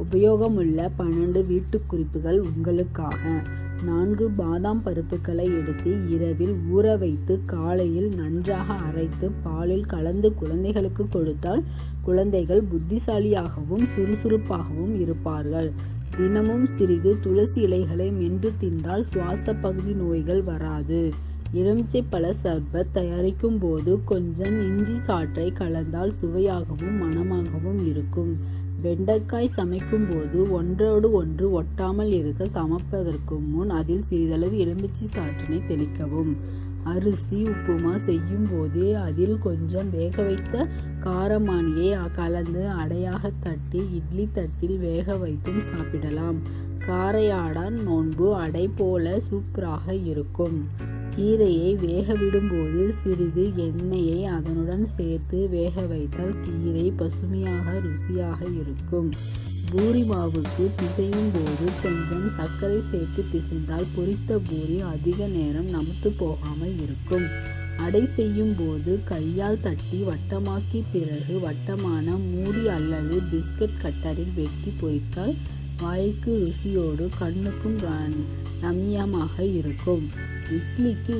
உபயோகமுள்ள 12 வீட்டுக் குறிப்புகள் உங்களுக்காக. 4 பாதாம் பருப்புகளை எடுத்து இரவில் ஊற வைத்து காலையில் நன்றாக அரைத்து பாலில் கலந்து குழந்தைகளுக்கு கொடுத்தால் குழந்தைகள் புத்திசாலியாகவும் சுறுசுறுப்பாகவும் இருப்பார்கள். தினமும் சிறிது துளசி இலைகளை மென்று தின்றால் சுவாச பகுதி நோய்கள் வராது. எலுமிச்சை பழ சர்பத் தயாரிக்கும் போது கொஞ்சம் இஞ்சி சாற்றை கலந்தால் சுவையாகவும் மணமாகவும் இருக்கும். வெண்டைக்காய் சமைக்கும் போது ஒன்றோடு ஒன்று ஒட்டாமல் இருக்க சமைப்பதற்கு முன் அதில் சிறிதளவு எலுமிச்சை சாற்றினை தெளிக்கவும். அரிசி உப்புமா செய்யும் போது அதில் கொஞ்சம் வேக வைத்த காரமானியை கலந்து அடையாக தட்டி இட்லி தட்டில் வேக வைத்தும் சாப்பிடலாம். காரையாடான் நோன்பு அடை போல சூப்பராக இருக்கும். கீரையை வேக விடும்போது சிறிது எண்ணெயை அதனுடன் சேர்த்து வேக வைத்தால் கீரை பசுமையாக ருசியாக இருக்கும். பூரி மாவுக்கு பிசையும் போது கொஞ்சம் சர்க்கரை சேர்த்து பிசைந்தால் பொரித்த பூரி அதிக நேரம் நமுத்து போகாமல் இருக்கும். அடை செய்யும் போது கையால் தட்டி வட்டமாக்கி பிறகு வட்டமான மூடி அல்லது பிஸ்கட் கட்டரில் வெட்டி பொரித்தால் வாய்க்கு ருசியோடு கண்ணுக்கும் ரம்மியமாக இருக்கும். இட்லிக்கு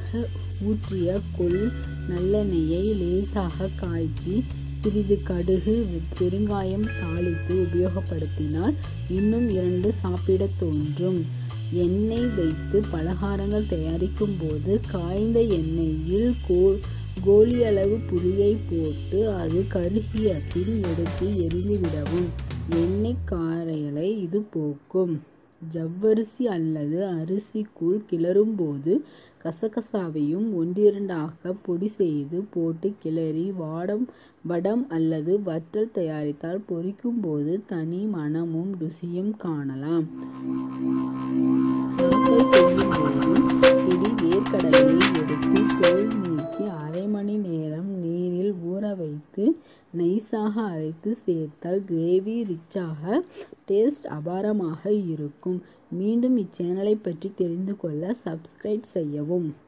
ஊற்றிய கொள் நல்லெண்ணெயை லேசாக காய்ச்சி சிறிது கடுகு பெருங்காயம் தாளித்து உபயோகப்படுத்தினால் இன்னும் 2 சாப்பிட தோன்றும். எண்ணெய் வைத்து பலகாரங்கள் தயாரிக்கும் போது காய்ந்த எண்ணெயில் கோலியளவு புளியை போட்டு அது கருகிய பின் எடுத்து எரிந்துவிடவும். எண்ணெய் காரைகளை இது போக்கும். ஜவ்வரிசி அல்லது அரிசி கூழ் கிளறும் போது கசகசாவையும் 1-2 பொடி செய்து போட்டு கிளறி வடம் அல்லது வற்றல் தயாரித்தால் பொரிக்கும் போது தனி மணமும் ருசியும் காணலாம். செய்யும் போது பிடி வேர்க்கடலையை எடுத்து தோல் நீக்கி அரை மணி நேரம் நீரில் ஊற வைத்து நைஸாக அரைத்து சேர்த்தால் கிரேவி ரிச்சாக டேஸ்ட் அபாரமாக இருக்கும். மீண்டும் இச்சேனலை பற்றி தெரிந்து கொள்ள சப்ஸ்கிரைப் செய்யவும்.